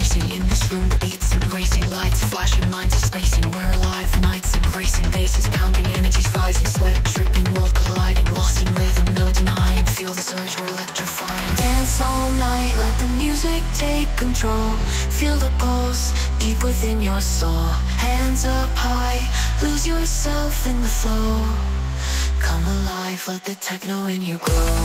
racing in this room, beats embracing, lights flashing, minds are spacing. We're alive, nights embracing, bases pounding, energies rising, sweat dripping, world colliding, lost in rhythm, no denying. Feel the surge, we're electrifying. Dance all night, let the music take control. Feel the pulse deep within your soul. Hands up high, lose yourself in the flow. Come alive, let the techno in you grow.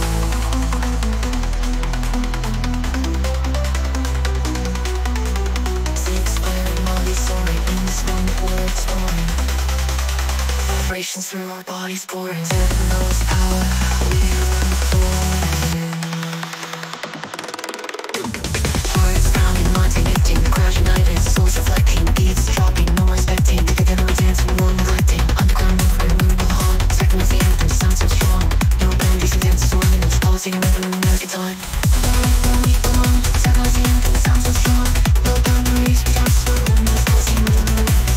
Soaring in this moment, we're exploring. Vibrations through our bodies pouring. Techno's power, we're born. Hearts pounding, minds connecting, crowd united, souls reflecting, beats dropping, no more expecting. Together we're dancing, no neglecting. Underground movement, we will haunt. Techno's the anthem, sound so strong. No boundaries against storming, it's pulsing in rhythm every time. Where we belong, techno's the anthem, sound so strong. No boundaries, we don't storm. Pulsing rhythm.